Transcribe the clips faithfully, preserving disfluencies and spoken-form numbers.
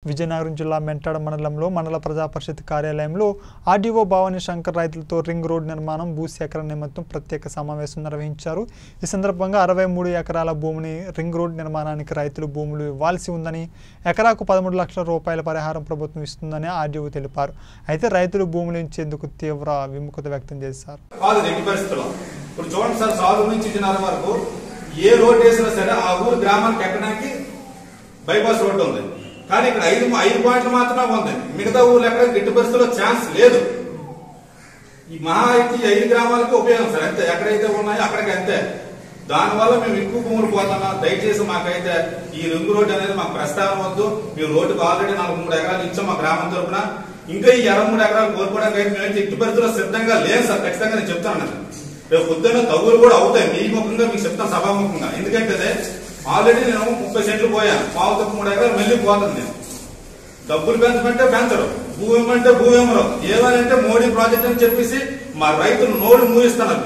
విజయనగరం జిల్లా మెంటాడ మండలంలో మండల ప్రజా పరిషత్ కార్యాలయంలో ఆర్డీఓ భవానీ శంకర్ రైతులతో రింగ్ రోడ్ నిర్మాణం భూసేకరణ నిమిత్తం ప్రత్యేక సమావేశం నిర్వహించారు। ఈ సందర్భంగా అరవై మూడు ఎకరాల భూమిని రింగ్ రోడ్ నిర్మాణానికి రైతులు భూములు ఇవ్వాల్సి ఉందని, ఎకరాకు పదమూడు లక్షల రూపాయల పరిహారం ప్రభుత్వం ఇస్తుందని ఆర్డీఓ తెలిపారు। అయితే రైతులు భూములు ఇచ్చేందుకు తీవ్ర విముఖత వ్యక్తం చేశారు। ఇప్పుడు చూడండి సార్, సాగు నుంచి చిన్నార వరకు ఏ రోడ్ వేసినా సరే ఆ ఊరు గ్రామానికి ఎక్కడానికి బైపాస్ రోడ్డు ఉంది, కానీ ఇక్కడ ఐదు ఐదు పాయింట్లు మాత్రమే ఉంది। మిగతా ఊర్లు ఎక్కడ గిట్టు పరిస్థితుల్లో ఛాన్స్ లేదు। ఈ మహా అయితే ఐదు గ్రామాలకి ఉపయోగం సార్, అంతే ఎక్కడైతే ఉన్నాయో అక్కడికి అంతే। దానివల్ల మేము ఎక్కువ భూములు పోతున్నాం। దయచేసి మాకైతే ఈ రింగ్ రోడ్డు అనేది మాకు ప్రస్తావన వద్దు। మేము రోడ్డుకు ఆల్రెడీ నలభై మూడు ఎకరాలు ఇచ్చాం మా గ్రామం తరఫున, ఇంకా ఈ ఇరవై మూడు ఎకరాలు కోల్పోవడానికి అయితే మేమైతే ఇటు పరిస్థితుల్లో సిద్ధంగా లేదు సార్। ఖచ్చితంగా నేను చెప్తాను, రేపు పొద్దున్న తగులు కూడా అవుతాయి మీ ముఖంగా, మీకు చెప్తాను సభాముఖంగా। ఎందుకంటే ఆల్రెడీ నేను ముప్పై సెంట్లు పోయాను, పావు తప్ప మూడు ఎకరాలు మళ్ళీ పోతుంది। డబ్బులు పెంచమంటే పెంచరు, భూమి అంటే భూమి ఇవ్వరు, ఏమనంటే మోడీ ప్రాజెక్ట్ అని చెప్పేసి మా రైతులు నోరు మూయిస్తున్నారు।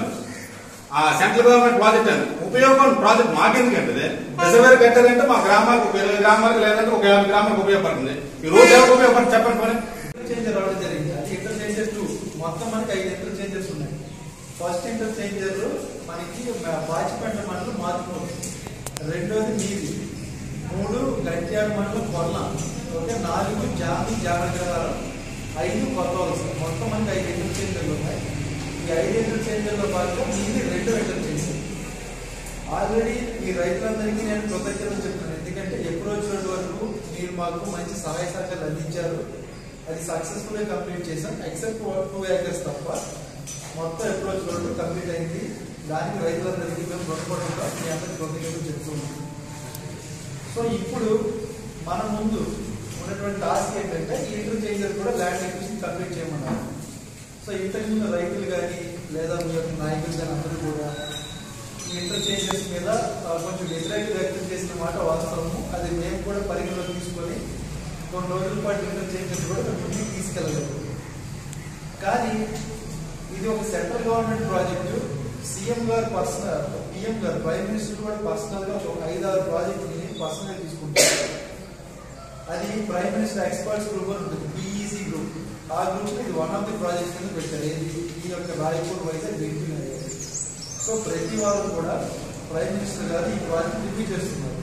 ఆ సెంట్రల్ గవర్నమెంట్ ప్రాజెక్ట్ అని ఉపయోగం ప్రాజెక్ట్ మాకెందుకంటే రిజర్వేర్ కట్టారంటే మా గ్రామాలకు ఒక ఇరవై గ్రామాలకు లేదంటే ఒక యాభై గ్రామాలకు ఉపయోగపడుతుంది। ఈ రోజు ఎవరికి ఉపయోగపడుతుంది చెప్పండి పని ఇంటర్చేంజర్ రావడం జరిగింది। అది ఇంటర్చేంజర్ టూ మొత్తం మనకి ఐదు ఇంటర్చేంజర్స్ ఉన్నాయి। ఫస్ట్ ఇంటర్చేంజర్ మనకి బాచిపంట మండలం మారుతుంది, రెండోది మీది, మూడు గట్యాడ మండలం కొల్ల, ఓకే, నాలుగు జామి జానగరం, ఐదు కొత్త వలస, మొత్తం మనకి ఐదు ఇంటర్చేంజర్లు ఉన్నాయి। ఈ ఐదు ఇంటర్చేంజర్లో భాగంగా మీది రెండు ఇంటర్చేంజర్। ఆల్రెడీ ఈ రైతులందరికీ నేను కృతజ్ఞతలు చెప్తున్నాను, ఎందుకంటే అప్రోచ్ రోడ్ వరకు మీరు మాకు మంచి సహాయ సహకారాలు అందించారు। అది సక్సెస్ఫుల్ గా కంప్లీట్ చేశాం, ఎక్సెప్ట్ టూ ఏకర్స్ తప్ప మొత్తం అప్రోచ్ రోడ్ కంప్లీట్ అయింది। దానికి రైతులందరికీ మేము రుణపడంగా మీ అందరికీ కృతజ్ఞతలు చెప్తున్నాం। సో ఇప్పుడు మన ముందు ఉన్నటువంటి టాస్క్ ఏంటంటే ఈ ఇంటర్చేంజర్ కూడా ల్యాండ్ ఎక్విజిషన్ కంప్లీట్ చేయమన్నారు। సో ఇంతకుముందు రైతులు కానీ లేదా మీ యొక్క నాయకులు కానీ అందరూ కూడా ఈ ఇంటర్చేంజర్స్ మీద కొంచెం వ్యతిరేకత వ్యక్తం చేసిన మాట వాస్తవము, అది మేము కూడా పరిగణలోకి తీసుకొని కొన్ని రోజుల పాటు ఇంటర్చేంజర్స్ కూడా మేము ముందుకు తీసుకెళ్ళలేదు। కానీ ఇది ఒక సెంట్రల్ గవర్నమెంట్ ప్రాజెక్టు, సీఎం గారు పర్సనల్, పిఎం గారు ప్రైమ్ మినిస్టర్ కూడా పర్సనల్ గా ఒక ఐదు ఆరు ప్రాజెక్టుని పర్సనల్ తీసుకుంటారు। అది ప్రైమ్ మినిస్టర్ ఎక్స్పర్ట్స్ గ్రూప్ అని ఉంటుంది, పిఈసి గ్రూప్, ఆ గ్రూప్ ఇది వన్ ఆఫ్ ది ప్రాజెక్ట్స్ కింద పెట్టారు, ఏది ఈ యొక్క రాయపూర్ వైజాగ్ లింకింగ్ అనేది। సో ప్రతి వారం కూడా ప్రైమ్ మినిస్టర్ గారు ఈ ప్రాజెక్ట్ రివ్యూ చేస్తున్నారు।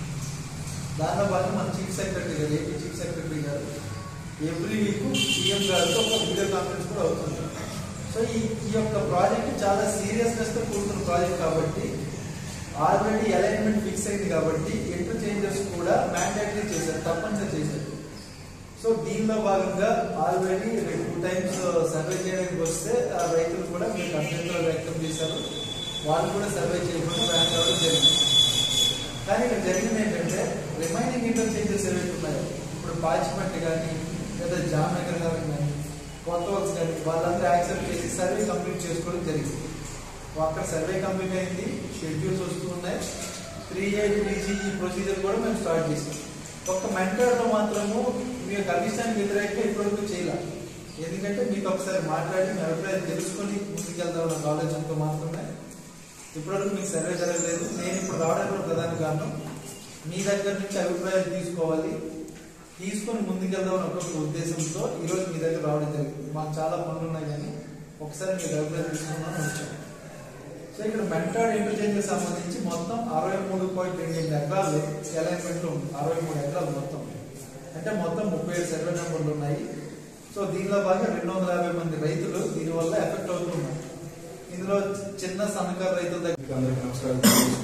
దానిలో భాగంగా మన చీఫ్ సెక్రటరీ గారు, ఏపీ చీఫ్ సెక్రటరీ గారు ఎవ్రీ వీక్ సీఎం గారితో ఒక వీడియో కాన్ఫరెన్స్ కూడా అవుతుంది। సో ఈ ఈ యొక్క ప్రాజెక్ట్ చాలా సీరియస్నెస్ తో కూడుతున్న ప్రాజెక్ట్ కాబట్టి ఆల్రెడీ అలైన్మెంట్ ఫిక్స్ అయింది కాబట్టి ఇంటర్చేంజర్స్ కూడా మ్యాండేటరీ చేశారు, తప్పనిసరి చేశారు। సో దీనిలో భాగంగా ఆల్రెడీ టూ టైమ్స్ సర్వే చేయడానికి వస్తే ఆ రైతులు కూడా మీకు అభ్యంతరాలు వ్యక్తం చేశారు, వాళ్ళు కూడా సర్వే చేయకుండా బ్యాన్ అవ్వడం జరిగింది। కానీ ఇక్కడ జరిగింది ఏంటంటే రిమైనింగ్ ఇంటర్చేంజర్స్ ఏవైతే ఉన్నాయో ఇప్పుడు బాచిపట్టు కానీ లేదా జామ్నగర్ కానీ కొత్త వలస కానీ వాళ్ళందరూ యాక్సెప్ట్ చేసి సర్వే కంప్లీట్ చేసుకోవడం జరిగింది। అక్కడ సర్వే కంప్లీట్ అయింది, షెడ్యూల్స్ వస్తూ ఉన్నాయి, త్రీ ఏ త్రీ జీ ఈ ప్రొసీజర్ కూడా మేము స్టార్ట్ చేసాం। ఒక్క మెంటర్లో మాత్రము మీ యొక్క అభిష్టానికి వ్యతిరేకంగా ఇప్పటివరకు చేయాలి, ఎందుకంటే మీకు ఒకసారి మాట్లాడి మీ అభిప్రాయం తెలుసుకొని ముందుకెళ్దాం అన్న ఆలోచనతో మాత్రమే ఇప్పటివరకు మీకు సర్వే జరగలేదు। నేను ఇప్పుడు రావడానికి ప్రధాన కారణం మీ దగ్గర నుంచి అభిప్రాయాలు తీసుకోవాలి, తీసుకొని ముందుకెళ్దాం అని ఒక ఉద్దేశంతో ఈరోజు మీ దగ్గర రావడం జరిగింది। మాకు చాలా పనులు ఉన్నాయి కానీ ఒకసారి మీకు అభిప్రాయం తీసుకున్నాను వచ్చాను। సో ఇక్కడ మెంటాడ్ ఇంటర్చేంజర్ సంబంధించి మొత్తం అరవై మూడు పాయింట్ రెండు ఎనిమిది ఎకరాలు అలైన్మెంట్ ఉంది, అరవై మూడు ఎకరాలు మొత్తం, అంటే మొత్తం ముప్పై ఏడు సర్వే నెంబర్లు ఉన్నాయి। సో దీనిలో భాగంగా రెండు వందల యాభై మంది రైతులు దీనివల్ల ఎఫెక్ట్ అవుతున్నారు। ఇందులో చిన్న సన్నకారు రైతుల దగ్గర అందరికీ నమస్కారం।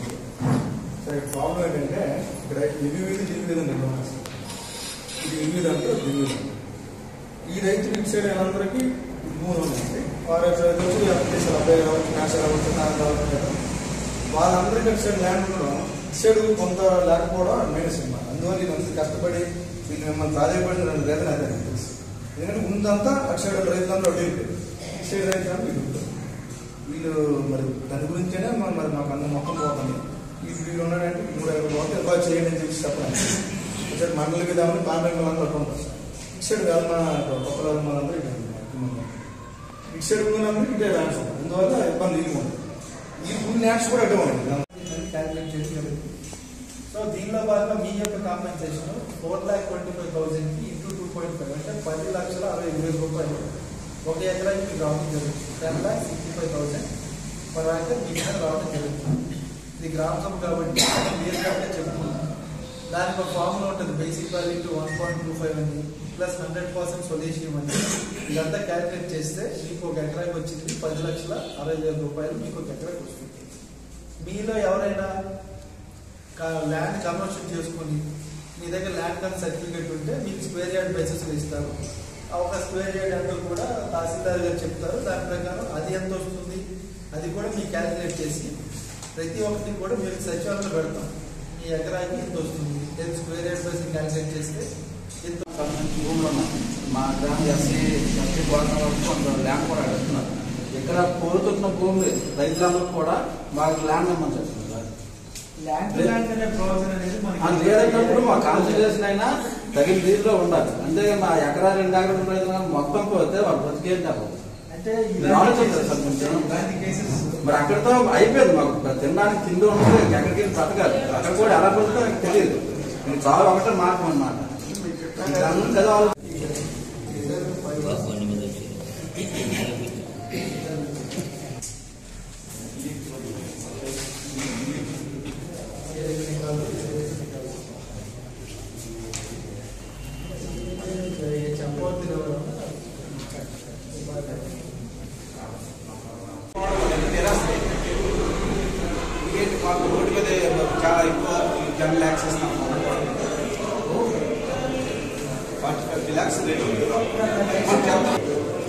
సరే, ప్రాబ్లం ఏంటంటే ఇక్కడ రివ్యూ ఇది రివ్యూ ఇది ఇది రివ్యూ అంటే రివ్యూ ఈ రైతులు ఇటు సైడ్ అందరికీ మూడు ఉన్నాయి, వారు రైతులు అప్లికేషన్ అబ్బాయి కావచ్చు, నేషనల్ కావచ్చు, నాకు కావచ్చు, వాళ్ళందరికీ ఇటు సైడ్ ల్యాండ్ ఉండడం, ఇటు సైడ్ కొంత లేకపోవడం మైనస్ అన్నమాట। అందువల్ల నేను అంత కష్టపడి వీళ్ళు మిమ్మల్ని ప్రాధాన్యపడిన రెండు రైతులు అదే తెలుసు, ఎందుకంటే ముందంతా అటు సైడ్ రైతులందరూ అడ్డు ఇటు సైడ్ రైతులంతా వీళ్ళు వీళ్ళు మరి దాని గురించేనే మరి మాకు అన్న మొత్తం పోతుంది। ఈ వీళ్ళు ఉన్నాడంటే మూడు ఎకరాలు పోతే ఎక్కువ చేయండి అని చెప్పి చెప్పండి, ఇటు మండలి మీద పాండంగా అట్లా ఉంటుంది సార్। ఇటు సైడ్ కాదు మన కొత్త వాళ్ళందరూ ఇటు ఇటు సైడ్ ఉన్నందుకు ఇదే ల్యాండ్స్ ఉంటుంది, అందువల్ల ఇబ్బంది ఇది ఉంది। ఈ ఫుల్ ల్యాండ్స్ కూడా అడ్డం క్యాల్కులేట్ చేసి సో దీనిలో భాగంగా మీ యొక్క compensation four lakh twenty five thousand ఒక ఎకరాకి మీకు రావడం జరుగుతుంది. Ten lakh sixty five thousand per acre మీ మీద రావడం జరుగుతుంది. ఇది గ్రామ సభ కాబట్టి మీరు కాబట్టి చెప్పుకున్నాం. దానికి ఒక ఫార్ములా ఉంటుంది, basic value to one point two five అని ప్లస్ హండ్రెడ్ పర్సెంట్ సొల్యూషన్ అని. ఇదంతా క్యాలిక్యులేట్ చేస్తే మీకు ఒక ఎకరాకి వచ్చింది పది లక్షల అరవై వేల రూపాయలు మీకు ఒక ఎకరాకి వస్తుంది. మీలో ఎవరైనా ల్యాండ్ కన్వర్షన్ చేసుకుని మీ దగ్గర ల్యాండ్ కన్ సర్టిఫికేట్ ఉంటే మీకు స్క్వేర్ యార్డ్ బేసిస్లో ఇస్తారు. ఒక స్క్వేర్ యార్డ్ ఎంతో కూడా తహసీల్దార్ గారు చెప్తారు. దాని ప్రకారం అది ఎంత వస్తుంది అది కూడా మీకు క్యాలిక్యులేట్ చేసి ప్రతి ఒక్కటి కూడా మీరు సచివాలయంలో పెడతాం. మీ ఎకరాకి ఎంత వస్తుంది, ఎంత స్క్వేర్ యార్డ్ బేసిస్ క్యాలిక్యులేట్ చేస్తే ఎంత భూములు ఉన్నాయి. మా గ్రామ ఎస్సీ ఎస్టీ కోరిన వరకు కొంత ల్యాండ్ కూడా అడుగుతున్నారు. ఇక్కడ కోరుతున్న భూమి రైతులందరూ కూడా మాకు ల్యాండ్ ఇవ్వమని చెప్తున్నారు. లేదన్నప్పుడు మా కాన్సన్ట్రేషన్ అయినా తగిన రీతిలో ఉండాలి. అంటే మా ఎకరా రెండు ఎకరాలు రైతులు మొత్తం పోతే వాళ్ళు బతికేంటి అవ్వదు. అంటే మరి అక్కడితో అయిపోయింది. మాకు తినడానికి తిండి ఉంటుంది, ఎక్కడికి వెళ్ళి బతకాలి. అక్కడ కూడా ఎలా పడుతుందో నాకు తెలియదు. నేను చాలా ఒకటే మార్గం అన్నమాట. చదవాలి. రోడ్డు మీద చాలా ఎక్కువ టెన్ ల్యాక్స్ ఇస్తాం. Forty five lakhs rate